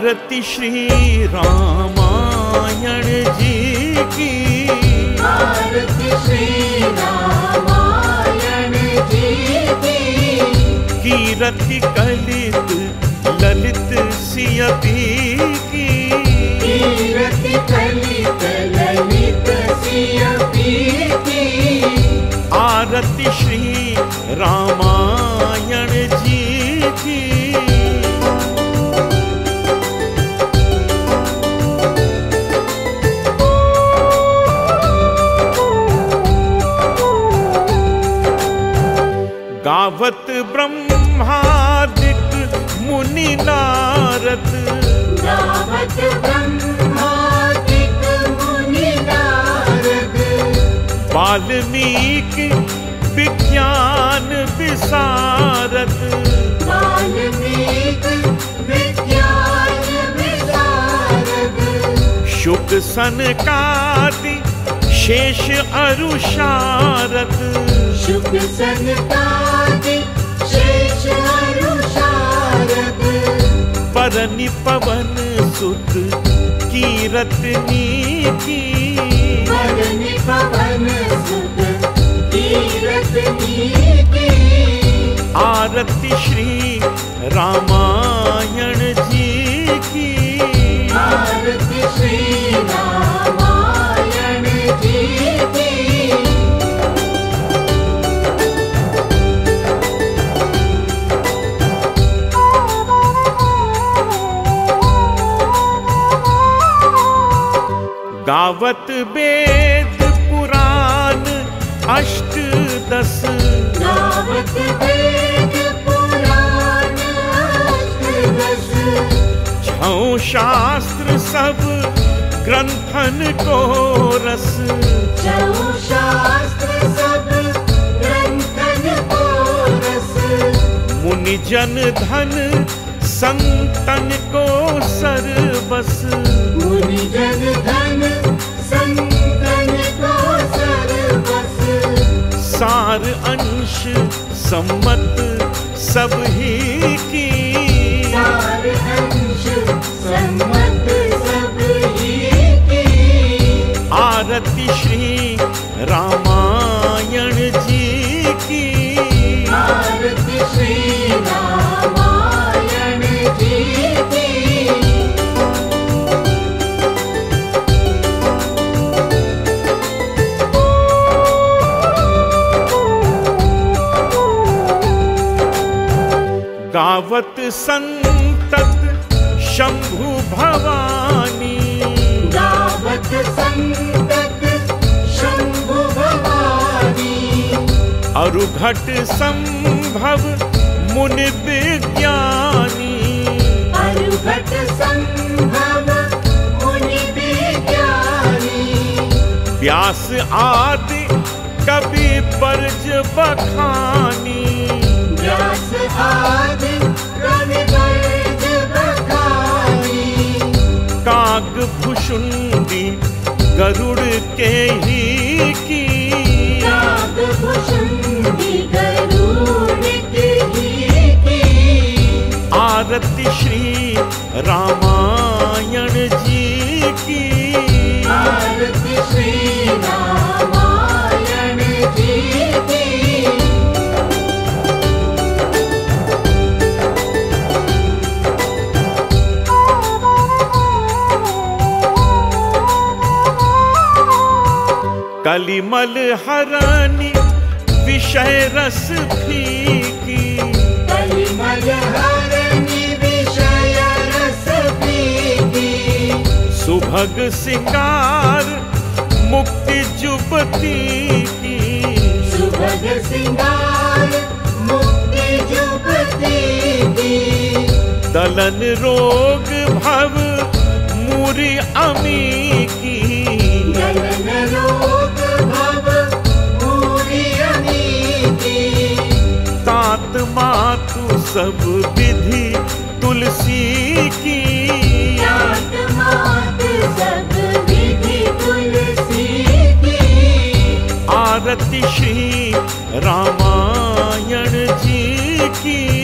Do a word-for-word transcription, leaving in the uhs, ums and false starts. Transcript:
आरती श्री रामायण जी की, आरती श्री रामायण जी की। कीरति कलित ललित सियपी की, कीरति कलित ललित सियपी की। आरती श्री रामायण जी की। गावत ब्रह्मादिक मुनि नारद, गावत ब्रह्मादिक मुनि नारद। वाल्मीकि विज्ञान विशारद, वाल्मीकि विज्ञान विशारद। शुक सनकादि शेष अरु शारद, शुक सनकादि शेष अरु शारद। परनि पवन सुत कीरतनी की, परनि पवन सुत कीरतनी की। आरती श्री रामायण जी की, आरती श्री रामायण जी की। गावत वेद पुराण अष्ट दस, गावत वेद पुराण अष्ट दस। छौ शास्त्र सब ग्रंथन को रस, छौ शास्त्र सब ग्रंथन को रस। मुनि जन धन संतन को सरबस, मुनि जन धन संतन को सरबस। सार अंश सम्मत सब ही की, सार अंश सम्मत सब ही की। आरती श्री रामायण जी की, आरती श्री रामायण जी की। गावत संतत शंभु भवानी, गावत संतत शंभु भवानी। अरुघट संभव मुनि विज्ञानी, अरुघट संभव मुनि विज्ञानी। व्यास आदि कवि बरज बखानी, व्यास आदि कवि बरज बखानी। काग भुषुंडी गरुड़ के ही की, काग भुषुंडी गरुड़ के ही की। आरती श्री रामायण जी की, आरती श्री रामायण जी की। कलिमल हरनि विषय रस फीकी, कलिमल हरनि विषय रस फीकी। सुभग सिंगार मुक्ति जुबती की, सुभग सिंगार मुक्ति जुबती की। दलन रोग भव मूरी अमी की, दलन रोग भव मूरी अमी की। तात मातु सब विधि तुलसी की, तात मातु सब विधि तुलसी की। आरती श्री रामायण जी की,